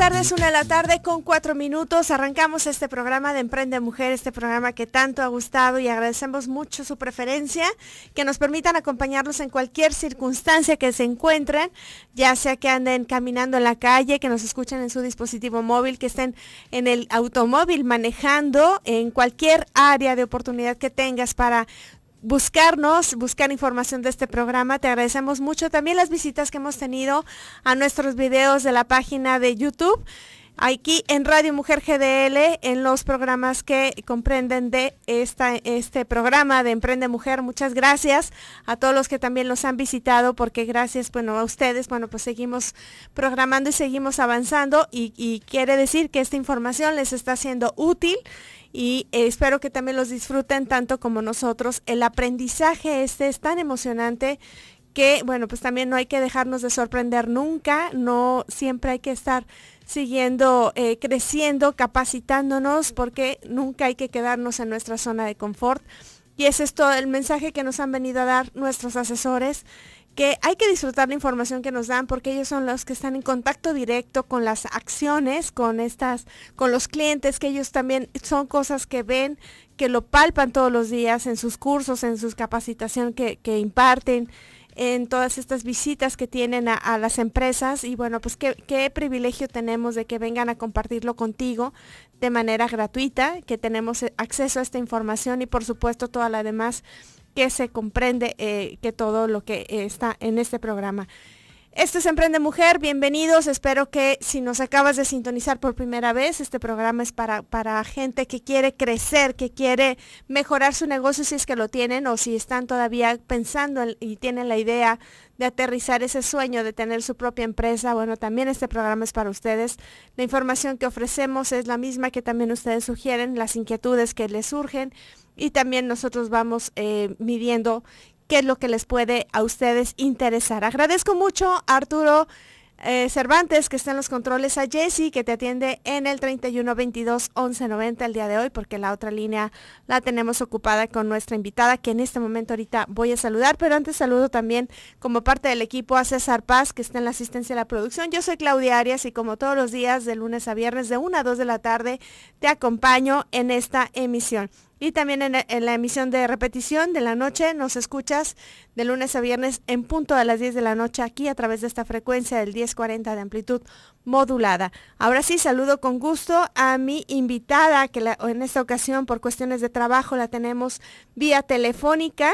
tardes, 1 de la tarde con 4 minutos. Arrancamos este programa de Emprende Mujer, este programa que tanto ha gustado y agradecemos mucho su preferencia, que nos permitan acompañarlos en cualquier circunstancia que se encuentren, ya sea que anden caminando en la calle, que nos escuchen en su dispositivo móvil, que estén en el automóvil manejando, en cualquier área de oportunidad que tengas para buscarnos, buscar información de este programa. Te agradecemos mucho también las visitas que hemos tenido a nuestros videos de la página de YouTube, aquí en Radio Mujer GDL, en los programas que comprenden de este programa de Emprende Mujer. Muchas gracias a todos los que también los han visitado, porque gracias, bueno, a ustedes, bueno, pues seguimos programando y seguimos avanzando y quiere decir que esta información les está siendo útil. Y espero que también los disfruten tanto como nosotros. El aprendizaje es tan emocionante que, bueno, pues también no hay que dejarnos de sorprender nunca, no siempre hay que estar siguiendo, creciendo, capacitándonos, porque nunca hay que quedarnos en nuestra zona de confort. Y ese es todo el mensaje que nos han venido a dar nuestros asesores, que hay que disfrutar la información que nos dan, porque ellos son los que están en contacto directo con las acciones, con los clientes, que ellos también son cosas que ven, que lo palpan todos los días en sus cursos, en sus capacitación que imparten, en todas estas visitas que tienen a las empresas. Y bueno, pues qué privilegio tenemos de que vengan a compartirlo contigo de manera gratuita, que tenemos acceso a esta información y por supuesto toda la demás que se comprende, que todo lo que está en este programa. Esto es Emprende Mujer, bienvenidos. Espero que si nos acabas de sintonizar por primera vez, este programa es para gente que quiere crecer, que quiere mejorar su negocio, si es que lo tienen, o si están todavía pensando y tienen la idea de aterrizar ese sueño de tener su propia empresa. Bueno, también este programa es para ustedes. La información que ofrecemos es la misma que también ustedes sugieren, las inquietudes que les surgen, y también nosotros vamos midiendo qué es lo que les puede a ustedes interesar. Agradezco mucho a Arturo Cervantes, que está en los controles, a Jessy, que te atiende en el 3122-1190 el día de hoy, porque la otra línea la tenemos ocupada con nuestra invitada, que en este momento ahorita voy a saludar, pero antes saludo también como parte del equipo a César Paz, que está en la asistencia de la producción. Yo soy Claudia Arias y como todos los días, de lunes a viernes, de 1 a 2 de la tarde, te acompaño en esta emisión. Y también en la emisión de repetición de la noche nos escuchas de lunes a viernes en punto a las 10 de la noche aquí a través de esta frecuencia del 1040 de amplitud modulada. Ahora sí, saludo con gusto a mi invitada, que en esta ocasión por cuestiones de trabajo la tenemos vía telefónica.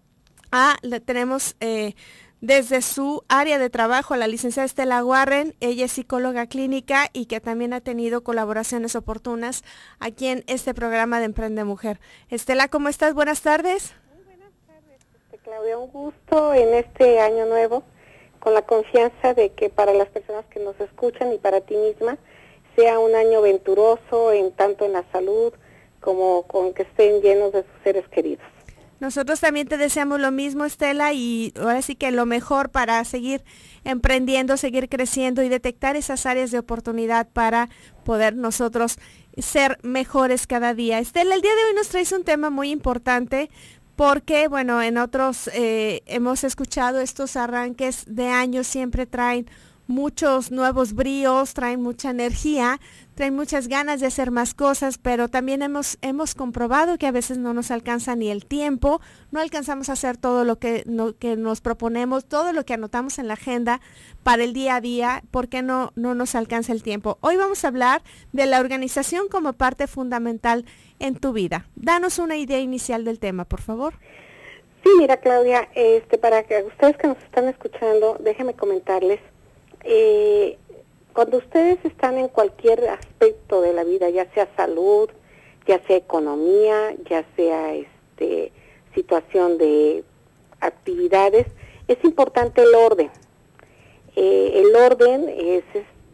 La tenemos desde su área de trabajo, la licenciada Estela Warren. Ella es psicóloga clínica y que también ha tenido colaboraciones oportunas aquí en este programa de Emprende Mujer. Estela, ¿cómo estás? Buenas tardes. Muy buenas tardes, Claudia. Un gusto en este año nuevo, con la confianza de que para las personas que nos escuchan y para ti misma, sea un año venturoso, tanto en la salud como con que estén llenos de sus seres queridos. Nosotros también te deseamos lo mismo, Estela, y ahora sí que lo mejor para seguir emprendiendo, seguir creciendo y detectar esas áreas de oportunidad para poder nosotros ser mejores cada día. Estela, el día de hoy nos traes un tema muy importante porque, bueno, en otros hemos escuchado estos arranques de año, siempre traen muchos nuevos bríos, traen mucha energía, traen muchas ganas de hacer más cosas, pero también hemos comprobado que a veces no nos alcanza ni el tiempo, no alcanzamos a hacer todo lo que nos proponemos, todo lo que anotamos en la agenda para el día a día, porque no nos alcanza el tiempo. Hoy vamos a hablar de la organización como parte fundamental en tu vida. Danos una idea inicial del tema, por favor. Sí, mira, Claudia, para que ustedes que nos están escuchando, déjenme comentarles. Cuando ustedes están en cualquier aspecto de la vida, ya sea salud, ya sea economía, ya sea situación de actividades, es importante el orden. El orden es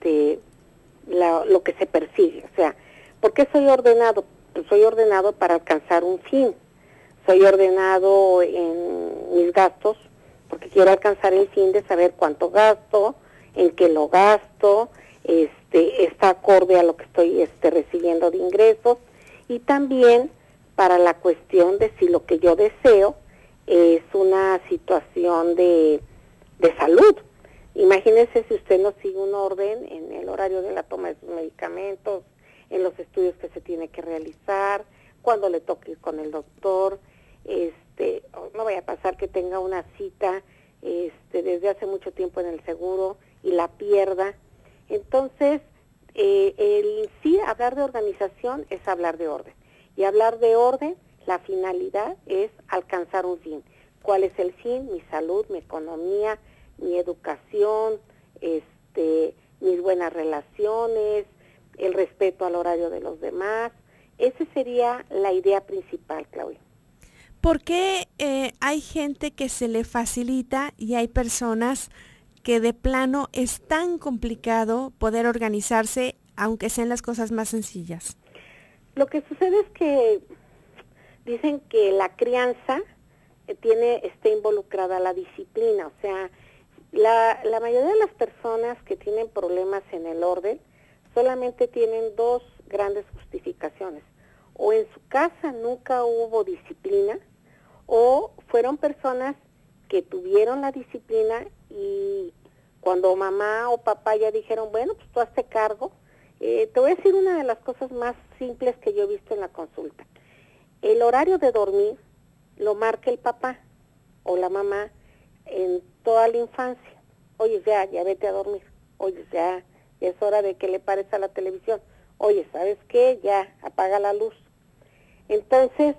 lo que se persigue. O sea, ¿por qué soy ordenado? Pues soy ordenado para alcanzar un fin. Soy ordenado en mis gastos porque quiero alcanzar el fin de saber cuánto gasto, en qué lo gasto, está acorde a lo que estoy recibiendo de ingresos, y también para la cuestión de si lo que yo deseo es una situación de salud. Imagínese si usted no sigue un orden en el horario de la toma de sus medicamentos, en los estudios que se tiene que realizar, cuando le toque ir con el doctor, no vaya a pasar que tenga una cita desde hace mucho tiempo en el seguro y la pierda. Entonces, sí, hablar de organización es hablar de orden. Y hablar de orden, la finalidad es alcanzar un fin. ¿Cuál es el fin? Mi salud, mi economía, mi educación, mis buenas relaciones, el respeto al horario de los demás. Esa sería la idea principal, Claudia. ¿Por qué hay gente que se le facilita y hay personas que de plano es tan complicado poder organizarse, aunque sean las cosas más sencillas? Lo que sucede es que dicen que la crianza está involucrada la disciplina, o sea, la mayoría de las personas que tienen problemas en el orden solamente tienen dos grandes justificaciones. O en su casa nunca hubo disciplina, o fueron personas que tuvieron la disciplina y cuando mamá o papá ya dijeron, bueno, pues tú hazte cargo. Te voy a decir una de las cosas más simples que yo he visto en la consulta. El horario de dormir lo marca el papá o la mamá en toda la infancia. Oye, ya vete a dormir. Oye, ya es hora de que le pares a la televisión. Oye, ¿sabes qué? Ya, apaga la luz. Entonces,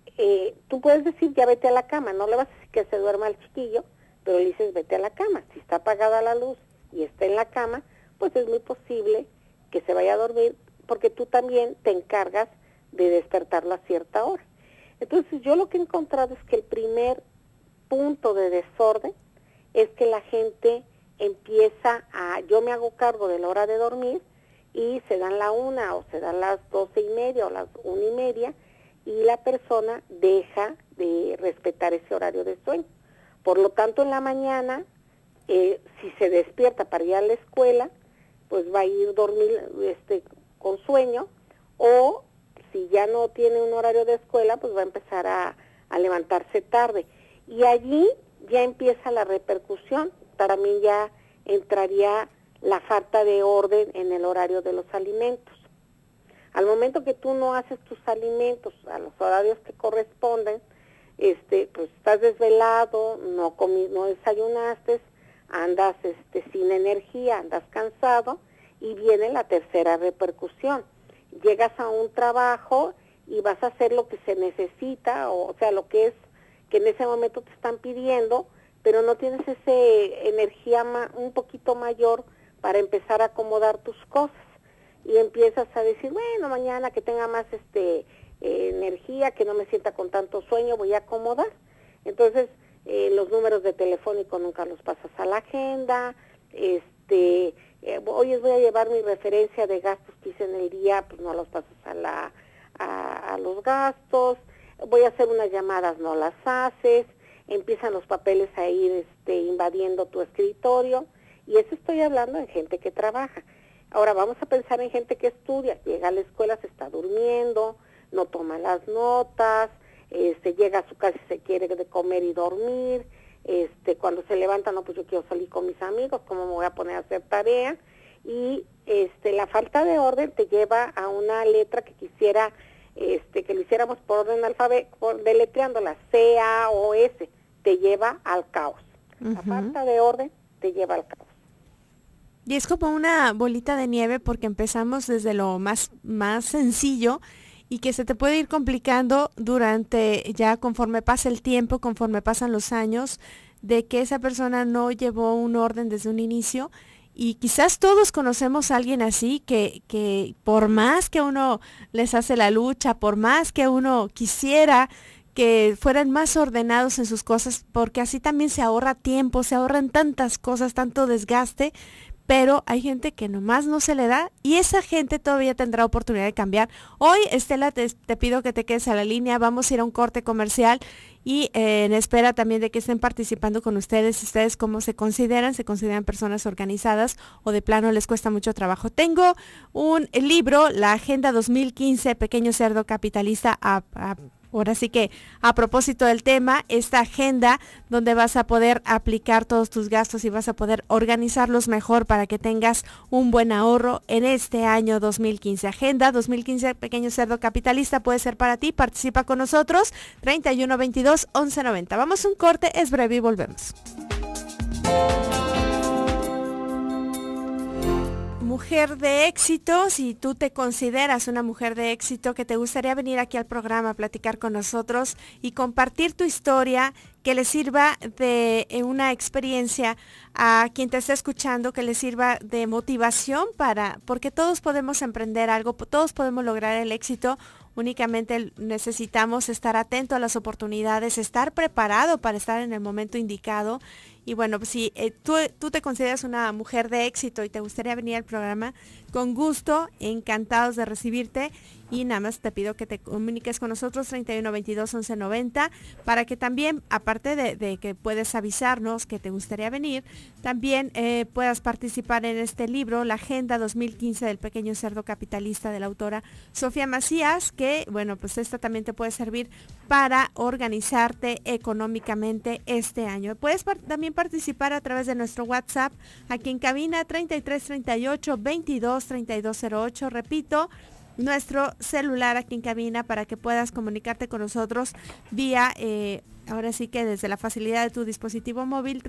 tú puedes decir, ya vete a la cama. No le vas a decir que se duerma al chiquillo, pero le dices, vete a la cama. Si está apagada la luz y está en la cama, pues es muy posible que se vaya a dormir, porque tú también te encargas de despertarlo a cierta hora. Entonces, yo lo que he encontrado es que el primer punto de desorden es que la gente empieza yo me hago cargo de la hora de dormir y se dan la 1 o se dan las 12:30 o las 1:30 y la persona deja de respetar ese horario de sueño. Por lo tanto, en la mañana, si se despierta para ir a la escuela, pues va a ir a dormir con sueño, o si ya no tiene un horario de escuela, pues va a empezar a levantarse tarde. Y allí ya empieza la repercusión. También ya entraría la falta de orden en el horario de los alimentos. Al momento que tú no haces tus alimentos a los horarios que corresponden, pues estás desvelado, no desayunaste, andas sin energía, andas cansado, y viene la tercera repercusión. Llegas a un trabajo y vas a hacer lo que se necesita, o sea, lo que es que en ese momento te están pidiendo, pero no tienes esa energía un poquito mayor para empezar a acomodar tus cosas. Y empiezas a decir, bueno, mañana que tenga más energía, que no me sienta con tanto sueño, voy a acomodar. Entonces, los números de telefónico nunca los pasas a la agenda. Hoy voy a llevar mi referencia de gastos que hice en el día, pues no los pasas a los gastos. Voy a hacer unas llamadas, no las haces. Empiezan los papeles a ir invadiendo tu escritorio. Y eso estoy hablando en gente que trabaja. Ahora vamos a pensar en gente que estudia, llega a la escuela, se está durmiendo, no toma las notas, llega a su casa y se quiere de comer y dormir, cuando se levanta, no, pues yo quiero salir con mis amigos, ¿cómo me voy a poner a hacer tarea? Y la falta de orden te lleva a una letra que quisiera que lo hiciéramos por orden alfabético, deletreándola, C, A o S, te lleva al caos. La falta de orden te lleva al caos. Y es como una bolita de nieve porque empezamos desde lo más sencillo y que se te puede ir complicando ya conforme pasa el tiempo, conforme pasan los años, de que esa persona no llevó un orden desde un inicio. Y quizás todos conocemos a alguien así que por más que uno les hace la lucha, por más que uno quisiera que fueran más ordenados en sus cosas, porque así también se ahorra tiempo, se ahorran tantas cosas, tanto desgaste, pero hay gente que nomás no se le da y esa gente todavía tendrá oportunidad de cambiar. Hoy, Estela, te pido que te quedes a la línea, vamos a ir a un corte comercial y en espera también de que estén participando con ustedes. ¿Ustedes cómo se consideran? ¿Se consideran personas organizadas o de plano les cuesta mucho trabajo? Tengo un libro, la Agenda 2015, Pequeño Cerdo Capitalista, Ahora sí que a propósito del tema, esta agenda donde vas a poder aplicar todos tus gastos y vas a poder organizarlos mejor para que tengas un buen ahorro en este año 2015. Agenda 2015 Pequeño Cerdo Capitalista puede ser para ti. Participa con nosotros 3122-1190. Vamos a un corte, es breve y volvemos. Mujer de éxito, si tú te consideras una mujer de éxito que te gustaría venir aquí al programa a platicar con nosotros y compartir tu historia, que le sirva de una experiencia a quien te esté escuchando, que le sirva de motivación porque todos podemos emprender algo, todos podemos lograr el éxito. Únicamente necesitamos estar atento a las oportunidades, estar preparado para estar en el momento indicado. Y bueno, pues si tú te consideras una mujer de éxito y te gustaría venir al programa, con gusto, encantados de recibirte. Y nada más te pido que te comuniques con nosotros 3122-1190 para que también, aparte de que puedes avisarnos que te gustaría venir, también puedas participar en este libro, La Agenda 2015 del Pequeño Cerdo Capitalista, de la autora Sofía Macías, que bueno, pues esta también te puede servir para organizarte económicamente este año. Puedes también participar a través de nuestro WhatsApp aquí en cabina 3338-223208, repito, nuestro celular aquí en cabina para que puedas comunicarte con nosotros vía, ahora sí que desde la facilidad de tu dispositivo móvil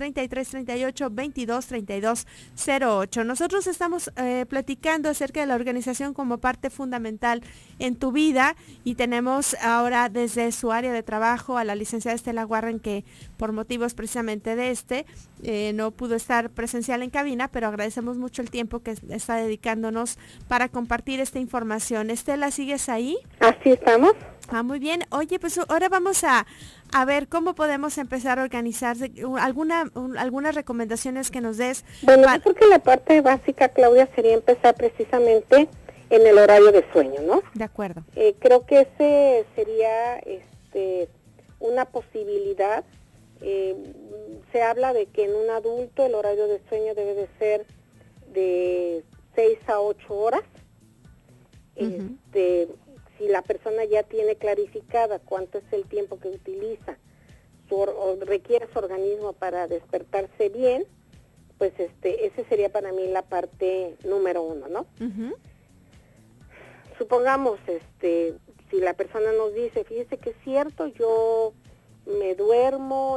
3338-223208. Nosotros estamos platicando acerca de la organización como parte fundamental en tu vida y tenemos ahora desde su área de trabajo a la licenciada Estela Warren, que por motivos precisamente de no pudo estar presencial en cabina, pero agradecemos mucho el tiempo que está dedicándonos para compartir esta información. Estela, ¿sigues ahí? Así estamos. Muy bien. Oye, pues ahora vamos a ver cómo podemos empezar a organizarse. Algunas recomendaciones que nos des. Bueno, yo creo que la parte básica, Claudia, sería empezar precisamente en el horario de sueño, ¿no? De acuerdo. Creo que ese sería una posibilidad. Se habla de que en un adulto el horario de sueño debe de ser de 6 a 8 horas. Uh-huh. Si la persona ya tiene clarificada cuánto es el tiempo que utiliza, requiere su organismo para despertarse bien, pues ese sería para mí la parte número 1, ¿no? Uh-huh. Supongamos, si la persona nos dice, fíjese que es cierto, yo me duermo,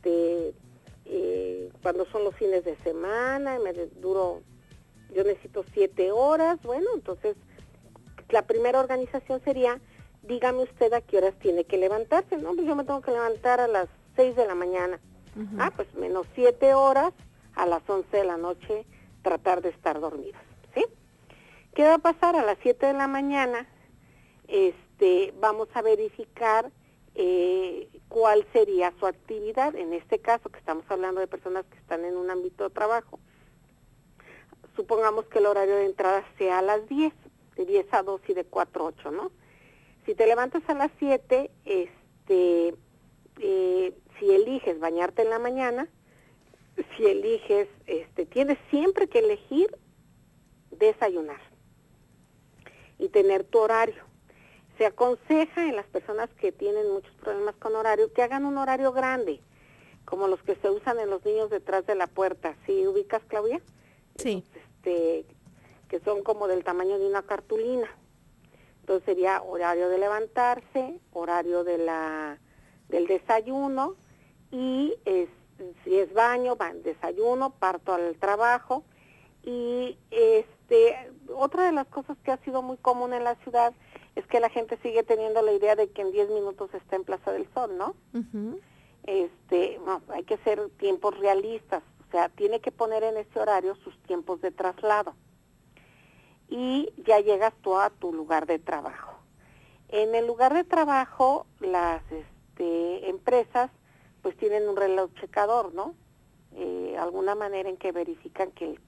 cuando son los fines de semana, yo necesito 7 horas, bueno, entonces la primera organización sería, dígame usted a qué horas tiene que levantarse. No, pues yo me tengo que levantar a las 6 de la mañana. Uh-huh. Pues menos 7 horas, a las 11 de la noche tratar de estar dormidos, ¿sí? ¿Qué va a pasar? A las 7 de la mañana vamos a verificar cuál sería su actividad. En este caso, que estamos hablando de personas que están en un ámbito de trabajo, supongamos que el horario de entrada sea a las 10, de 10 a 2 y de 4 a 8, ¿no? Si te levantas a las 7, si eliges bañarte en la mañana, si eliges, tienes siempre que elegir desayunar y tener tu horario. Se aconseja en las personas que tienen muchos problemas con horario que hagan un horario grande, como los que se usan en los niños detrás de la puerta. ¿Sí ubicas, Claudia? Sí. Que son como del tamaño de una cartulina. Entonces sería horario de levantarse, horario del desayuno y si es baño, desayuno, parto al trabajo. Y otra de las cosas que ha sido muy común en la ciudad es que la gente sigue teniendo la idea de que en 10 minutos está en Plaza del Sol, ¿no? Uh-huh. No, hay que hacer tiempos realistas, o sea, tiene que poner en ese horario sus tiempos de traslado. Y ya llegas tú a tu lugar de trabajo. En el lugar de trabajo, las empresas pues tienen un reloj checador, ¿no? Alguna manera en que verifican que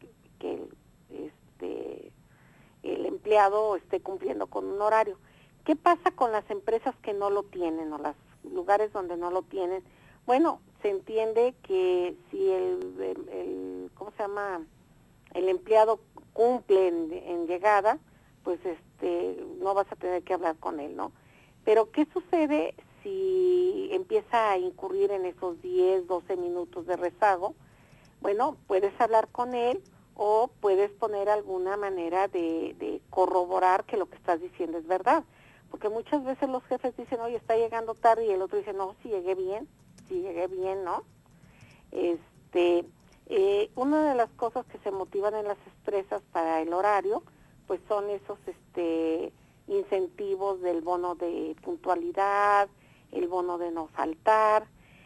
el empleado esté cumpliendo con un horario. ¿Qué pasa con las empresas que no lo tienen o los lugares donde no lo tienen? Bueno, se entiende que si el empleado cumple en llegada, pues no vas a tener que hablar con él, ¿no? Pero ¿qué sucede si empieza a incurrir en esos 10, 12 minutos de rezago? Bueno, puedes hablar con él o puedes poner alguna manera de corroborar que lo que estás diciendo es verdad. Porque muchas veces los jefes dicen, oye, está llegando tarde, y el otro dice, no, sí llegué bien, ¿no? Una de las cosas que se motivan en las empresas para el horario, pues son esos incentivos del bono de puntualidad, el bono de no faltar.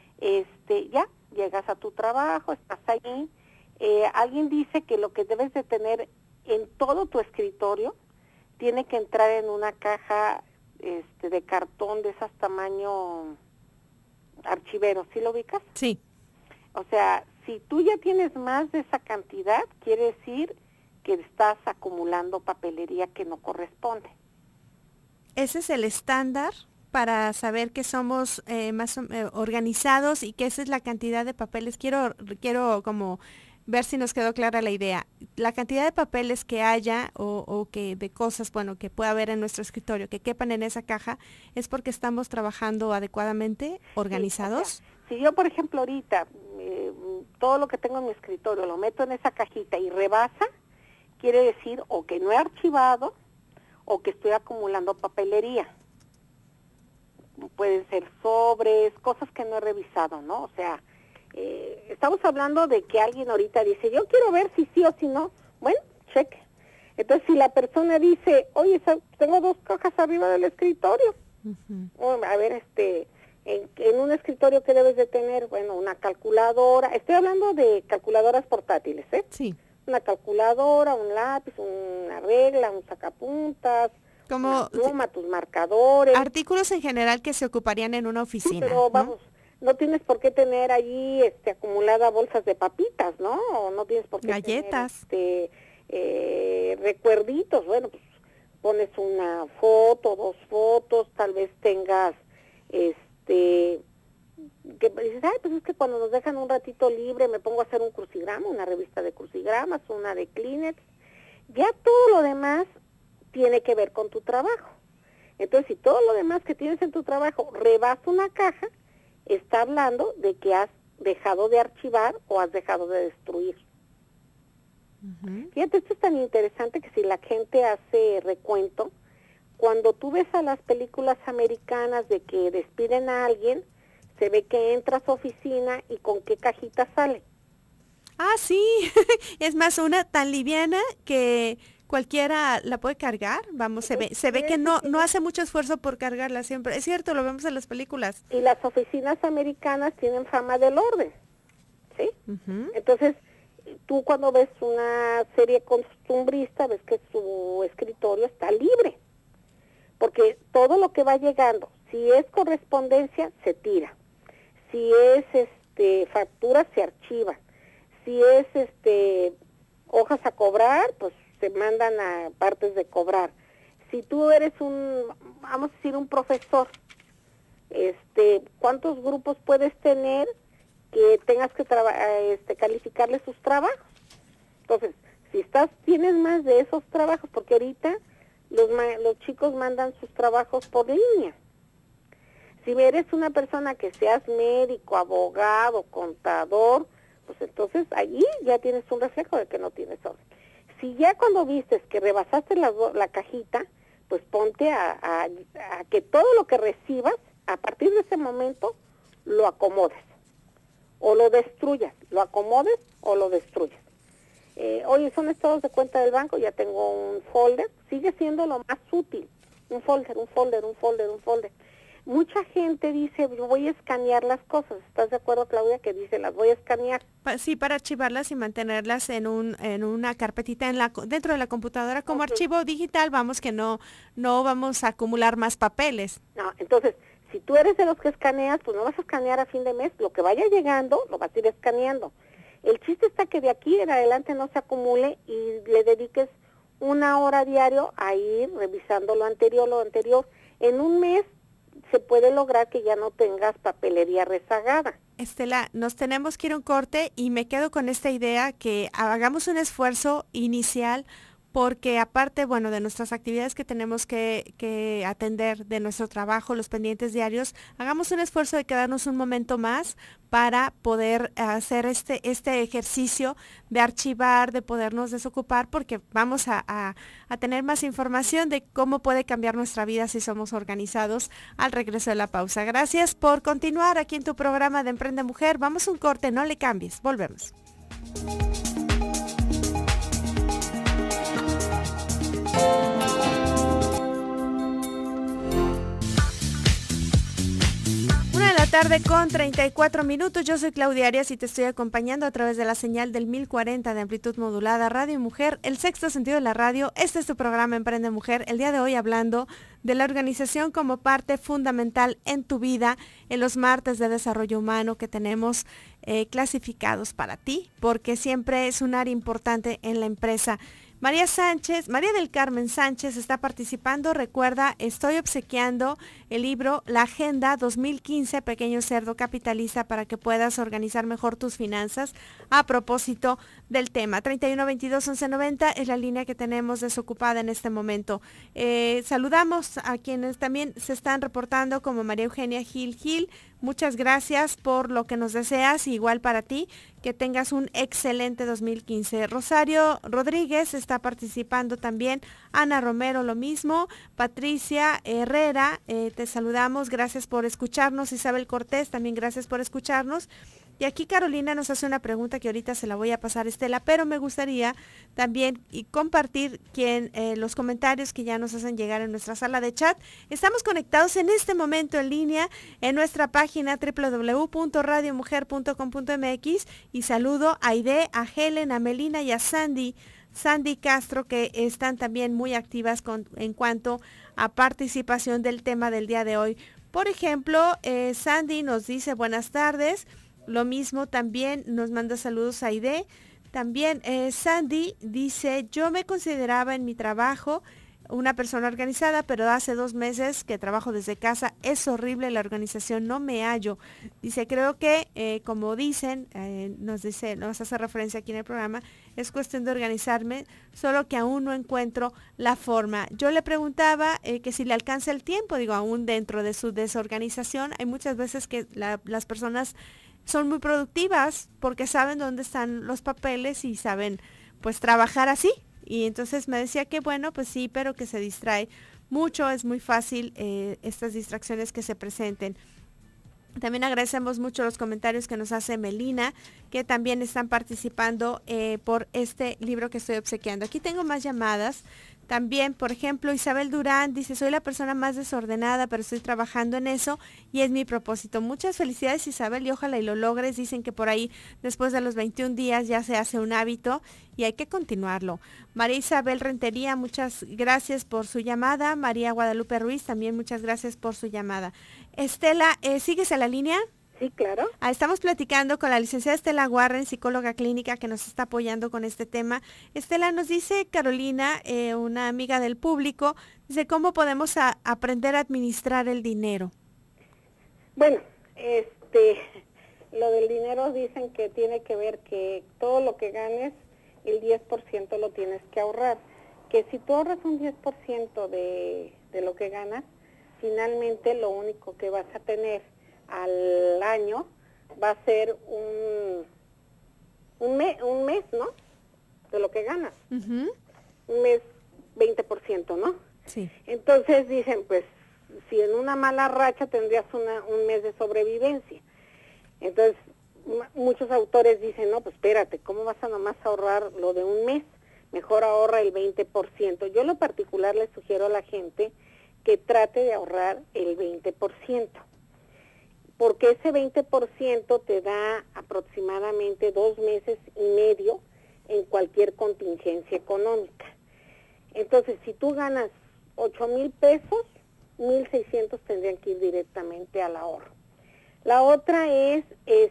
Ya llegas a tu trabajo, estás allí. Alguien dice que lo que debes de tener en todo tu escritorio tiene que entrar en una caja de cartón de esas tamaño archivero, ¿sí lo ubicas? Sí. O sea, si tú ya tienes más de esa cantidad, quiere decir que estás acumulando papelería que no corresponde. Ese es el estándar para saber que somos más organizados y que esa es la cantidad de papeles. Quiero como ver si nos quedó clara la idea. La cantidad de papeles que haya o que de cosas, bueno, que pueda haber en nuestro escritorio, que quepan en esa caja, es porque estamos trabajando adecuadamente, organizados. Sí, o sea, si yo, por ejemplo, ahorita todo lo que tengo en mi escritorio lo meto en esa cajita y rebasa, quiere decir o que no he archivado o que estoy acumulando papelería. Pueden ser sobres, cosas que no he revisado, ¿no? O sea, estamos hablando de que alguien ahorita dice, yo quiero ver si sí o si no. Bueno, cheque. Entonces, si la persona dice, oye, tengo 2 cajas arriba del escritorio. A ver, en un escritorio que debes de tener, bueno, una calculadora. Estoy hablando de calculadoras portátiles, ¿eh? Sí. Una calculadora, un lápiz, una regla, un sacapuntas, como una pluma, tus marcadores. Artículos en general que se ocuparían en una oficina. Sí, pero vamos, no tienes por qué tener allí acumulada bolsas de papitas, ¿no? O no tienes por qué galletas, tener recuerditos. Bueno, pues pones una foto, 2 fotos, tal vez tengas que dices, ay, pues es que cuando nos dejan un ratito libre me pongo a hacer un crucigrama, una revista de crucigramas, una de Kleenex. Ya todo lo demás tiene que ver con tu trabajo. Entonces, si todo lo demás que tienes en tu trabajo rebasa una caja, está hablando de que has dejado de archivar o has dejado de destruir. Fíjate, esto es tan interesante que si la gente hace recuento, cuando tú ves a las películas americanas de que despiden a alguien, se ve que entra a su oficina y con qué cajita sale. Ah, sí, es más, una tan liviana que cualquiera la puede cargar. Vamos, se ve que no hace mucho esfuerzo por cargarla siempre. Es cierto, lo vemos en las películas. Y las oficinas americanas tienen fama del orden, ¿sí? Entonces, tú cuando ves una serie costumbrista, ves que su escritorio está libre. Porque todo lo que va llegando, si es correspondencia, se tira. Si es factura, se archiva. Si es hojas a cobrar, pues se mandan a partes de cobrar. Si tú eres vamos a decir, un profesor, ¿cuántos grupos puedes tener que tengas que calificarle sus trabajos? Entonces, si tienes más de esos trabajos, porque ahorita los chicos mandan sus trabajos por línea. Si eres una persona que seas médico, abogado, contador, pues entonces allí ya tienes un reflejo de que no tienes orden. Si ya cuando vistes que rebasaste la cajita, pues ponte a que todo lo que recibas, a partir de ese momento, lo acomodes o lo destruyas, lo acomodes o lo destruyas. Oye, son estados de cuenta del banco, ya tengo un folder, sigue siendo lo más útil, un folder. Mucha gente dice, yo voy a escanear las cosas. ¿Estás de acuerdo, Claudia, que dice, las voy a escanear? Sí, para archivarlas y mantenerlas en una carpetita dentro de la computadora como archivo digital. Vamos, que no vamos a acumular más papeles. No, entonces, si tú eres de los que escaneas, pues no vas a escanear a fin de mes. Lo que vaya llegando, lo vas a ir escaneando. El chiste está que de aquí en adelante no se acumule y le dediques 1 hora diario a ir revisando lo anterior. En un mes se puede lograr que ya no tengas papelería rezagada. Estela, nos tenemos que ir a un corte y me quedo con esta idea que hagamos un esfuerzo inicial porque aparte, bueno, de nuestras actividades que tenemos que atender de nuestro trabajo, los pendientes diarios, hagamos un esfuerzo de quedarnos un momento más para poder hacer este ejercicio de archivar, de podernos desocupar, porque vamos a tener más información de cómo puede cambiar nuestra vida si somos organizados al regreso de la pausa. Gracias por continuar aquí en tu programa de Emprende Mujer. Vamos a un corte, no le cambies, volvemos. Tarde con 34 minutos. Yo soy Claudia Arias y te estoy acompañando a través de la señal del 1040 de amplitud modulada Radio Mujer, el sexto sentido de la radio. Este es tu programa Emprende Mujer. El día de hoy hablando de la organización como parte fundamental en tu vida en los martes de desarrollo humano que tenemos clasificados para ti, porque siempre es un área importante en la empresa. María del Carmen Sánchez está participando. Recuerda, estoy obsequiando el libro La Agenda 2015, Pequeño Cerdo Capitalista, para que puedas organizar mejor tus finanzas a propósito del tema. 3122-1190 es la línea que tenemos desocupada en este momento. Saludamos a quienes también se están reportando, como María Eugenia Gil. Muchas gracias por lo que nos deseas, igual para ti, que tengas un excelente 2015. Rosario Rodríguez está participando también, Ana Romero lo mismo, Patricia Herrera, te saludamos, gracias por escucharnos, Isabel Cortés, también gracias por escucharnos. Y aquí Carolina nos hace una pregunta que ahorita se la voy a pasar a Estela, pero me gustaría también compartir los comentarios que ya nos hacen llegar en nuestra sala de chat. Estamos conectados en este momento en línea en nuestra página www.radiomujer.com.mx y saludo a Aide, a Helen, a Melina y a Sandy Castro, que están también muy activas en cuanto a participación del tema del día de hoy. Por ejemplo, Sandy nos dice buenas tardes. Lo mismo también nos manda saludos a Aide. También Sandy dice, yo me consideraba en mi trabajo una persona organizada, pero hace 2 meses que trabajo desde casa. Es horrible la organización, no me hallo. Dice, creo que, como dicen, nos hace referencia aquí en el programa, es cuestión de organizarme, solo que aún no encuentro la forma. Yo le preguntaba que si le alcanza el tiempo, digo, aún dentro de su desorganización, hay muchas veces que las personas son muy productivas porque saben dónde están los papeles y saben pues trabajar así. Y entonces me decía que bueno, pues sí, pero que se distrae mucho, es muy fácil estas distracciones que se presenten. También agradecemos mucho los comentarios que nos hace Melina, que también están participando por este libro que estoy obsequiando. Aquí tengo más llamadas. También, por ejemplo, Isabel Durán dice, soy la persona más desordenada, pero estoy trabajando en eso y es mi propósito. Muchas felicidades, Isabel, y ojalá y lo logres. Dicen que por ahí, después de los 21 días, ya se hace un hábito y hay que continuarlo. María Isabel Rentería, muchas gracias por su llamada. María Guadalupe Ruiz, también muchas gracias por su llamada. Estela, ¿sigues a la línea? Sí, claro. Estamos platicando con la licenciada Estela Warren, psicóloga clínica, que nos está apoyando con este tema. Estela, nos dice Carolina, una amiga del público, dice, ¿cómo podemos aprender a administrar el dinero? Bueno, lo del dinero dicen que tiene que ver que todo lo que ganes, el 10% lo tienes que ahorrar. Que si tú ahorras un 10% de lo que ganas, finalmente lo único que vas a tener al año va a ser un mes, ¿no? De lo que ganas. Un mes 20%, ¿no? Sí. Entonces dicen, pues, si en una mala racha tendrías un mes de sobrevivencia. Entonces, muchos autores dicen, no, pues espérate, ¿cómo vas a nomás ahorrar lo de un mes? Mejor ahorra el 20%. Yo en lo particular le sugiero a la gente que trate de ahorrar el 20%. Porque ese 20% te da aproximadamente 2 meses y medio en cualquier contingencia económica. Entonces, si tú ganas 8,000 pesos, 1,600 tendrían que ir directamente al ahorro. La otra es,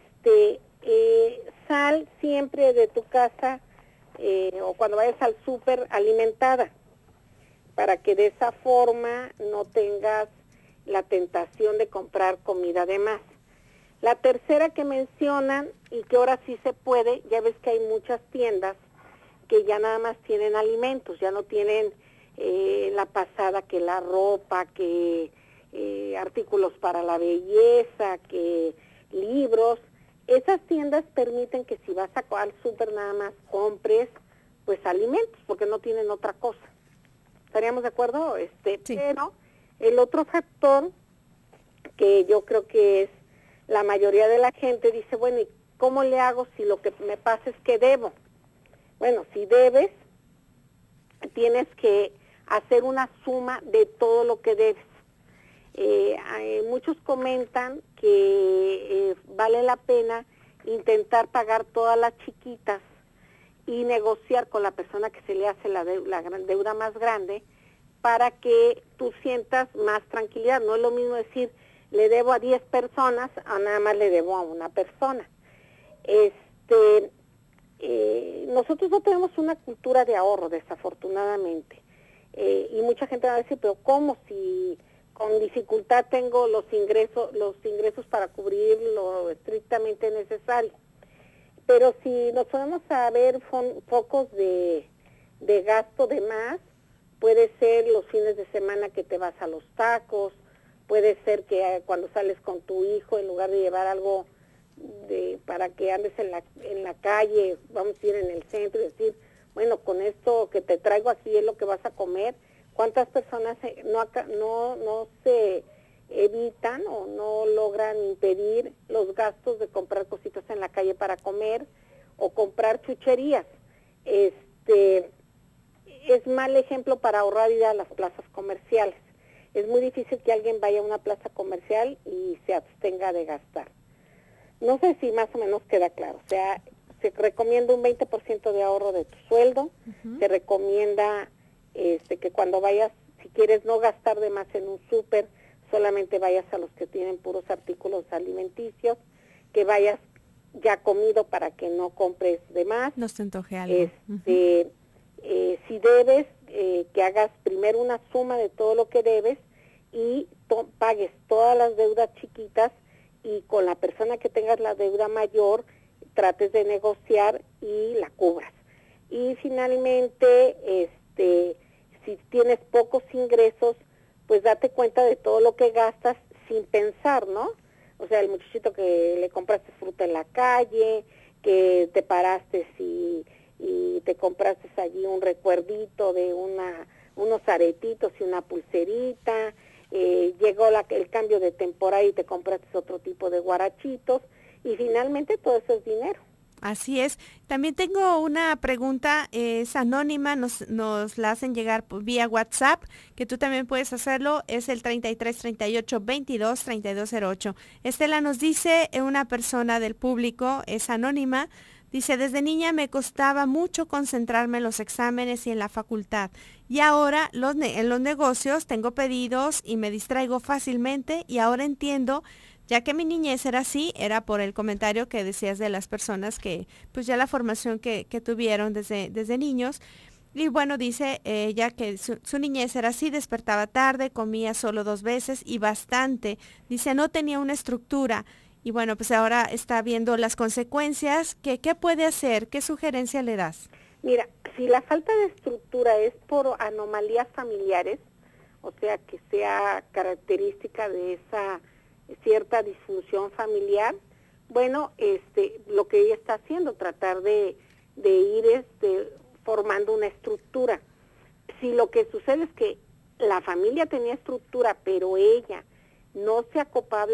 sal siempre de tu casa o cuando vayas al súper alimentada, para que de esa forma no tengas la tentación de comprar comida de más. La tercera que mencionan, y que ahora sí se puede, ya ves que hay muchas tiendas porque ya nada más tienen alimentos, ya no tienen la pasada que la ropa, que artículos para la belleza, que libros. Esas tiendas permiten que si vas al súper nada más compres pues alimentos, porque no tienen otra cosa. ¿Estaríamos de acuerdo? Sí. Pero el otro factor que yo creo que es la mayoría de la gente dice, bueno, ¿y cómo le hago si lo que me pasa es que debo? Bueno, si debes, tienes que hacer una suma de todo lo que debes. Muchos comentan que vale la pena intentar pagar todas las chiquitas y negociar con la persona que se le hace la deuda más grande para que tú sientas más tranquilidad. No es lo mismo decir, le debo a 10 personas, o nada más le debo a una persona. Nosotros no tenemos una cultura de ahorro, desafortunadamente. Y mucha gente va a decir, pero ¿cómo si con dificultad tengo los ingresos para cubrir lo estrictamente necesario? Pero si nos ponemos a ver focos de gasto de más, puede ser los fines de semana que te vas a los tacos, puede ser que cuando sales con tu hijo, en lugar de llevar algo para que andes en la calle, vamos a ir en el centro y decir, bueno, con esto que te traigo aquí es lo que vas a comer. ¿Cuántas personas no se evitan o no logran impedir los gastos de comprar cositas en la calle para comer o comprar chucherías? Es mal ejemplo para ahorrar ir a las plazas comerciales. Es muy difícil que alguien vaya a una plaza comercial y se abstenga de gastar. No sé si más o menos queda claro. O sea, se recomienda un 20% de ahorro de tu sueldo. Se recomienda que cuando vayas, si quieres no gastar de más en un súper, solamente vayas a los que tienen puros artículos alimenticios, que vayas ya comido para que no compres de más. No se antoje algo. Si debes, que hagas primero una suma de todo lo que debes y pagues todas las deudas chiquitas, y con la persona que tengas la deuda mayor trates de negociar y la cubras. Y finalmente, si tienes pocos ingresos, pues date cuenta de todo lo que gastas sin pensar, ¿no? O sea, el muchachito que le compraste fruta en la calle, que te paraste y te compraste allí un recuerdito de unos aretitos y una pulserita, llegó el cambio de temporada y te compraste otro tipo de guarachitos, y finalmente todo eso es dinero. Así es. También tengo una pregunta, es anónima, nos la hacen llegar vía WhatsApp, que tú también puedes hacerlo, es el 3338-22-3208. Estela nos dice, una persona del público, es anónima, dice, desde niña me costaba mucho concentrarme en los exámenes y en la facultad, y ahora en los negocios tengo pedidos y me distraigo fácilmente, y ahora entiendo. Ya que mi niñez era así, era por el comentario que decías de las personas que, pues ya la formación que tuvieron desde niños. Y bueno, dice ella que su niñez era así, despertaba tarde, comía solo 2 veces y bastante. Dice, no tenía una estructura. Y bueno, pues ahora está viendo las consecuencias. ¿Qué puede hacer? ¿Qué sugerencia le das? Mira, si la falta de estructura es por anomalías familiares, o sea, que sea característica de esa cierta disfunción familiar, bueno, lo que ella está haciendo, tratar de ir formando una estructura. Si lo que sucede es que la familia tenía estructura, pero ella no se acopla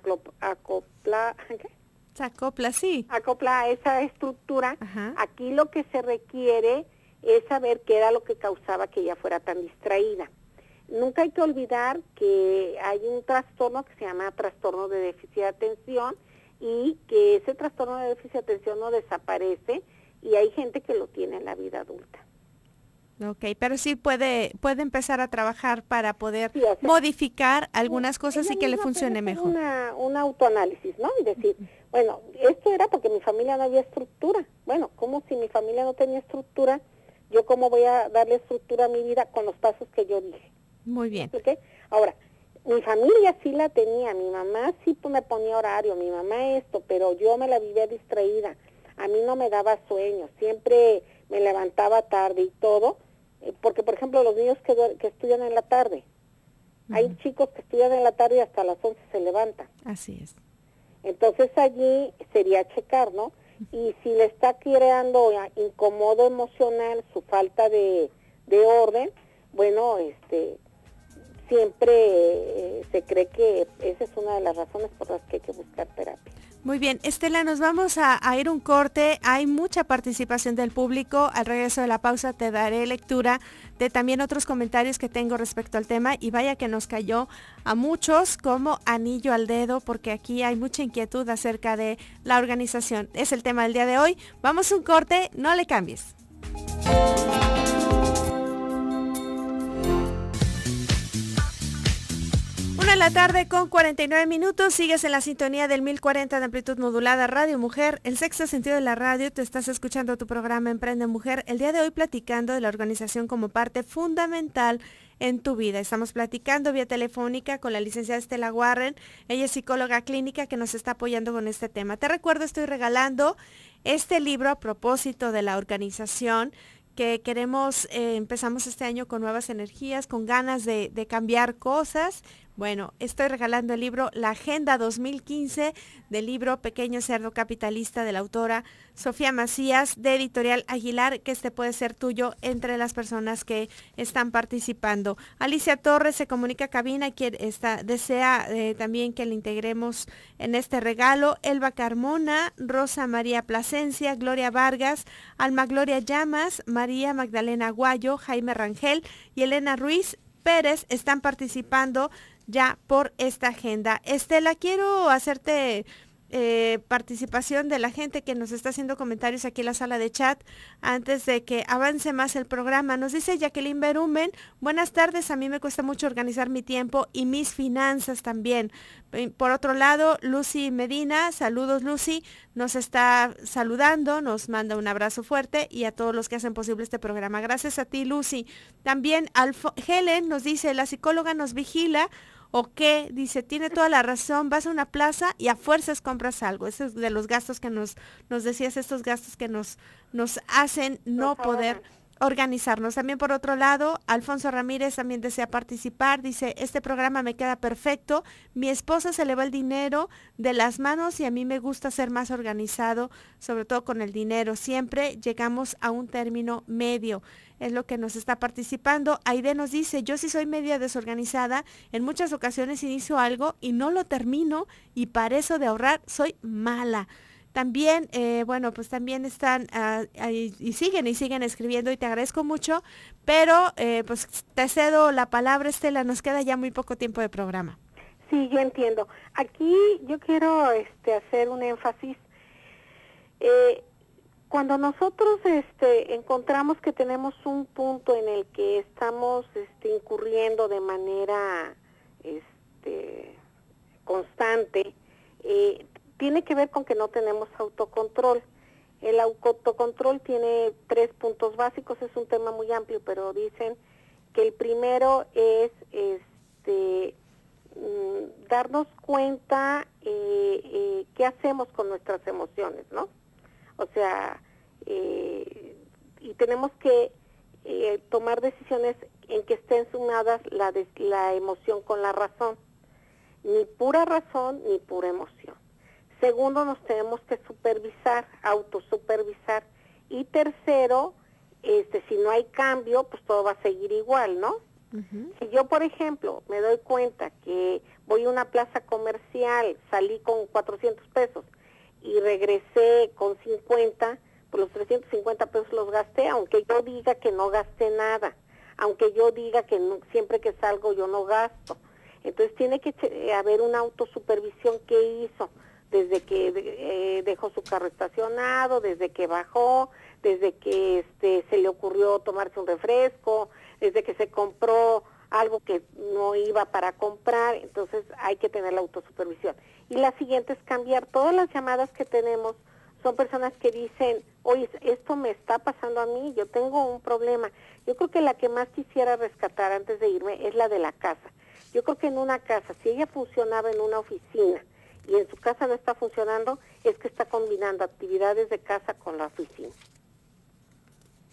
a esa estructura, aquí lo que se requiere es saber qué era lo que causaba que ella fuera tan distraída. Nunca hay que olvidar que hay un trastorno que se llama trastorno de déficit de atención, y que ese trastorno de déficit de atención no desaparece, y hay gente que lo tiene en la vida adulta. Ok, pero sí puede empezar a trabajar para poder modificar algunas cosas y que le funcione mejor. Un autoanálisis, ¿no? Y decir, bueno, esto era porque mi familia no había estructura. Bueno, ¿cómo si mi familia no tenía estructura? ¿Yo cómo voy a darle estructura a mi vida con los pasos que yo dije? Muy bien. ¿Okay? Ahora, mi familia sí la tenía, mi mamá sí me ponía horario, mi mamá esto, pero yo me la vivía distraída, a mí no me daba sueño, siempre me levantaba tarde y todo, porque por ejemplo los niños que estudian en la tarde, hay chicos que estudian en la tarde y hasta las 11 se levantan. Así es. Entonces allí sería checar, ¿no? Y si le está creando incomodo emocional su falta de orden, bueno, siempre se cree que esa es una de las razones por las que hay que buscar terapia. Muy bien, Estela, nos vamos a ir un corte. Hay mucha participación del público. Al regreso de la pausa te daré lectura de también otros comentarios que tengo respecto al tema, y vaya que nos cayó a muchos como anillo al dedo, porque aquí hay mucha inquietud acerca de la organización. Es el tema del día de hoy. Vamos a un corte, no le cambies. 1:49 p.m. Sigues en la sintonía del 1040 de amplitud modulada Radio Mujer, el sexto sentido de la radio. Te estás escuchando tu programa Emprende Mujer. El día de hoy platicando de la organización como parte fundamental en tu vida. Estamos platicando vía telefónica con la licenciada Estela Warren. Ella es psicóloga clínica que nos está apoyando con este tema. Te recuerdo, estoy regalando este libro a propósito de la organización que queremos, empezamos este año con nuevas energías, con ganas de cambiar cosas. Bueno, estoy regalando el libro La Agenda 2015 del libro Pequeño Cerdo Capitalista de la autora Sofía Macías de Editorial Aguilar, que puede ser tuyo entre las personas que están participando. Alicia Torres se comunica a cabina, desea también que le integremos en este regalo. Elba Carmona, Rosa María Plasencia, Gloria Vargas, Alma Gloria Llamas, María Magdalena Aguayo, Jaime Rangel y Elena Ruiz Pérez están participando ya por esta agenda. Estela, quiero hacerte participación de la gente que nos está haciendo comentarios aquí en la sala de chat antes de que avance más el programa. Nos dice Jacqueline Berumen: buenas tardes, a mí me cuesta mucho organizar mi tiempo y mis finanzas también. Por otro lado, Lucy Medina, saludos Lucy, nos está saludando, nos manda un abrazo fuerte, y a todos los que hacen posible este programa. Gracias a ti, Lucy. También Helen nos dice: la psicóloga nos vigila. ¿O qué? Dice, tiene toda la razón, vas a una plaza y a fuerzas compras algo. Eso es de los gastos que nos decías, estos gastos que nos hacen no poder organizarnos. También por otro lado, Alfonso Ramírez también desea participar. Dice, este programa me queda perfecto. Mi esposa se le va el dinero de las manos y a mí me gusta ser más organizado, sobre todo con el dinero. Siempre llegamos a un término medio. Es lo que nos está participando. Aide nos dice, yo sí soy media desorganizada, en muchas ocasiones inicio algo y no lo termino, y para eso de ahorrar soy mala. También, bueno, pues también están y siguen escribiendo, y te agradezco mucho, pero pues te cedo la palabra, Estela, nos queda ya muy poco tiempo de programa. Sí, yo entiendo. Aquí yo quiero hacer un énfasis. Cuando nosotros encontramos que tenemos un punto en el que estamos incurriendo de manera constante, tiene que ver con que no tenemos autocontrol. El autocontrol tiene 3 puntos básicos, es un tema muy amplio, pero dicen que el primero es darnos cuenta qué hacemos con nuestras emociones, ¿no? O sea, y tenemos que tomar decisiones en que estén sumadas la emoción con la razón. Ni pura razón ni pura emoción. Segundo, nos tenemos que supervisar, autosupervisar. Y tercero, si no hay cambio, pues todo va a seguir igual, ¿no? Uh-huh. Si yo, por ejemplo, me doy cuenta que voy a una plaza comercial, salí con 400 pesos y regresé con 50, pues los 350 pesos los gasté, aunque yo diga que no gasté nada, aunque yo diga que no, siempre que salgo yo no gasto. Entonces tiene que haber una autosupervisión que hizo, desde que dejó su carro estacionado, desde que bajó, desde que se le ocurrió tomarse un refresco, desde que se compró algo que no iba para comprar. Entonces hay que tener la autosupervisión. Y la siguiente es cambiar. Todas las llamadas que tenemos son personas que dicen, oye, esto me está pasando a mí, yo tengo un problema. Yo creo que la que más quisiera rescatar antes de irme es la de la casa. Yo creo que en una casa, si ella funcionaba en una oficina y en su casa no está funcionando, es que está combinando actividades de casa con la oficina.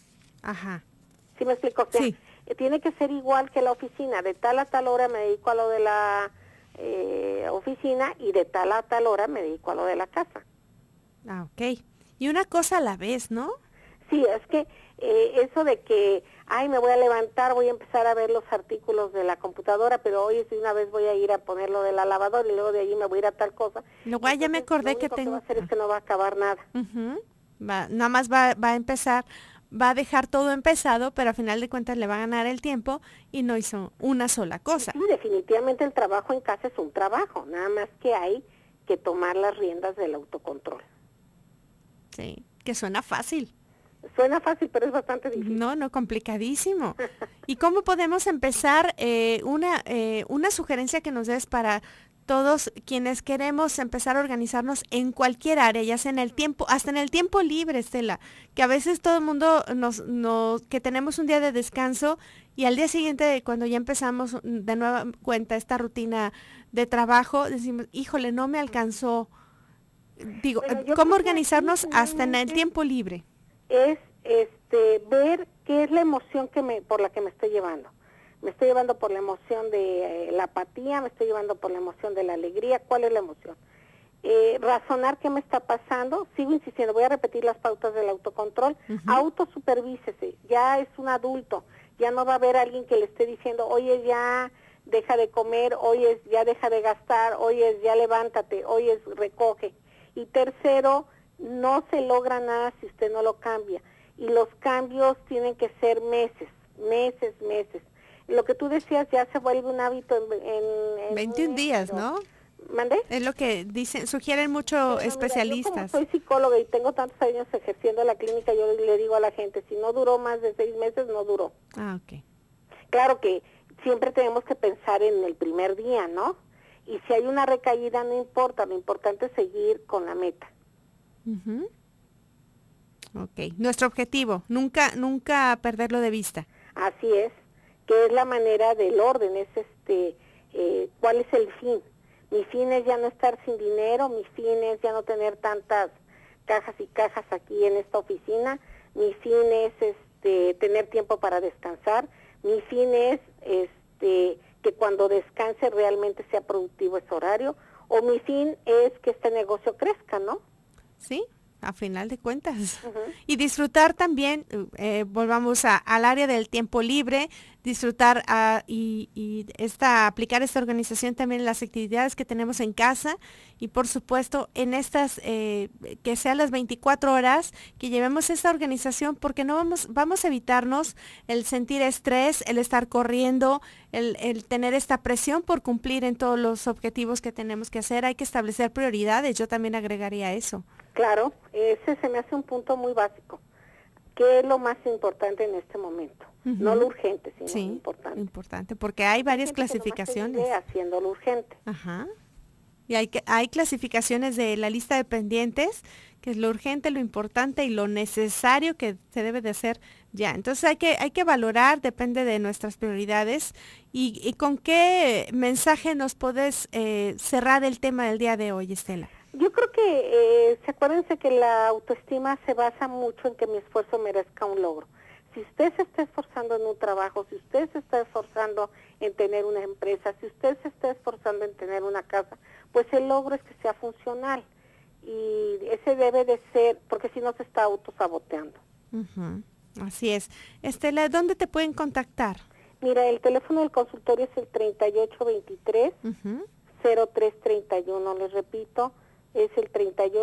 Ajá. ¿Sí me explico? O sea, Sí. Tiene que ser igual que la oficina. De tal a tal hora me dedico a lo de la oficina y de tal a tal hora me dedico a lo de la casa. Ah, ok. Y una cosa a la vez, ¿no? Sí, es que eso de que, ay, me voy a levantar, voy a empezar a ver los artículos de la computadora, pero hoy de una vez voy a ir a poner lo de la lavadora y luego de allí me voy a ir a tal cosa. Luego ya me Entonces, acordé lo que único tengo... va a hacer es que no va a acabar nada. Nada más va a empezar, va a dejar todo empezado, pero a final de cuentas le va a ganar el tiempo y no hizo una sola cosa. Sí, definitivamente el trabajo en casa es un trabajo, nada más que hay que tomar las riendas del autocontrol. Sí, que suena fácil. Suena fácil, pero es bastante difícil. No, complicadísimo. ¿Y cómo podemos empezar? Una sugerencia que nos des para todos quienes queremos empezar a organizarnos en cualquier área, ya sea en el tiempo, hasta en el tiempo libre, Estela, que a veces todo el mundo que tenemos un día de descanso y al día siguiente, cuando ya empezamos de nueva cuenta esta rutina de trabajo, decimos, híjole, no me alcanzó. Digo, Bueno, ¿cómo organizarnos hasta en el tiempo libre? Es ver qué es la emoción por la que me estoy llevando. Me estoy llevando por la emoción de la apatía, me estoy llevando por la emoción de la alegría. ¿Cuál es la emoción? Razonar qué me está pasando. Sigo insistiendo, voy a repetir las pautas del autocontrol. Autosupervícese, ya es un adulto, ya no va a haber alguien que le esté diciendo, oye, ya deja de comer, oye, ya deja de gastar, oye, ya levántate, oye, recoge. Y tercero, no se logra nada si usted no lo cambia. Y los cambios tienen que ser meses. Lo que tú decías ya se vuelve un hábito en 21 días, ¿no? ¿Mandé? Es lo que dicen, sugieren mucho especialistas. Mira, yo como soy psicóloga y tengo tantos años ejerciendo la clínica, yo le digo a la gente, si no duró más de 6 meses, no duró. Ah, ok. Claro que siempre tenemos que pensar en el primer día, ¿no? Y si hay una recaída, no importa, lo importante es seguir con la meta. Ok, nuestro objetivo, nunca perderlo de vista. Así es, que es la manera del orden, es ¿cuál es el fin? Mi fin es ya no estar sin dinero, mi fin es ya no tener tantas cajas y cajas aquí en esta oficina, mi fin es tener tiempo para descansar, mi fin es que cuando descanse realmente sea productivo ese horario, o mi fin es que este negocio crezca, ¿no? Sí, a final de cuentas. Y disfrutar también, volvamos al área del tiempo libre, disfrutar y aplicar esta organización también en las actividades que tenemos en casa y por supuesto en estas, que sean las 24 horas, que llevemos esta organización porque no vamos a evitarnos el sentir estrés, el estar corriendo, el tener esta presión por cumplir en todos los objetivos que tenemos que hacer. Hay que establecer prioridades, yo también agregaría eso. Claro, ese se me hace un punto muy básico. ¿Qué es lo más importante en este momento? No lo urgente, sino lo importante. Importante, porque hay varias clasificaciones. Haciendo lo urgente. Ajá. Y hay clasificaciones de la lista de pendientes, que es lo urgente, lo importante y lo necesario que se debe de hacer ya. Entonces hay que valorar, depende de nuestras prioridades. ¿Y con qué mensaje nos podés cerrar el tema del día de hoy, Estela? Yo creo que, acuérdense que la autoestima se basa mucho en que mi esfuerzo merezca un logro. Si usted se está esforzando en un trabajo, si usted se está esforzando en tener una empresa, si usted se está esforzando en tener una casa, pues el logro es que sea funcional. Y ese debe de ser, porque si no se está autosaboteando. Así es. Estela, ¿dónde te pueden contactar? Mira, el teléfono del consultorio es el 3823-0331. Les repito, es el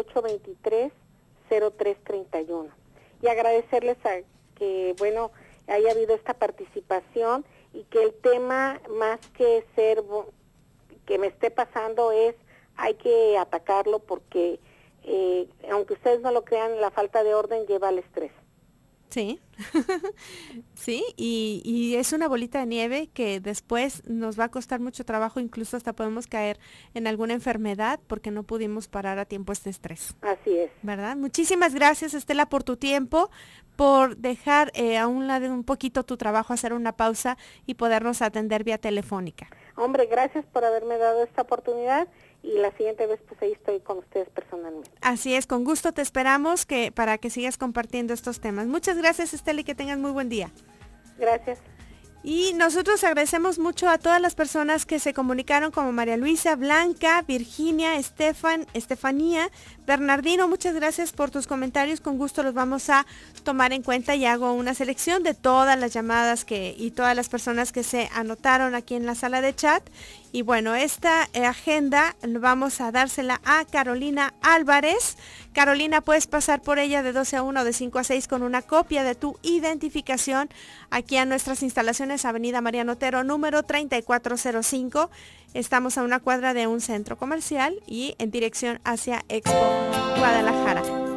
3823-0331. Y agradecerles a que, bueno, haya habido esta participación y que el tema, más que ser, que me esté pasando, es, hay que atacarlo porque, aunque ustedes no lo crean, la falta de orden lleva al estrés. Sí, sí, y es una bolita de nieve que después nos va a costar mucho trabajo, incluso hasta podemos caer en alguna enfermedad porque no pudimos parar a tiempo este estrés. Así es. ¿Verdad? Muchísimas gracias, Estela, por tu tiempo, por dejar a un lado un poquito tu trabajo, hacer una pausa y podernos atender vía telefónica. Hombre, gracias por haberme dado esta oportunidad y la siguiente vez pues ahí estoy con ustedes personalmente. Así es, con gusto te esperamos para que sigas compartiendo estos temas. Muchas gracias, Estela, y que tengas muy buen día. Gracias. Y nosotros agradecemos mucho a todas las personas que se comunicaron, como María Luisa, Blanca, Virginia, Estefanía, Bernardino. Muchas gracias por tus comentarios, con gusto los vamos a tomar en cuenta y hago una selección de todas las llamadas y todas las personas que se anotaron aquí en la sala de chat. Y bueno, esta agenda vamos a dársela a Carolina Álvarez. Carolina, puedes pasar por ella de 12 a 1 o de 5 a 6 con una copia de tu identificación aquí a nuestras instalaciones, Avenida Mariano Otero, número 3405. Estamos a una cuadra de un centro comercial y en dirección hacia Expo Guadalajara.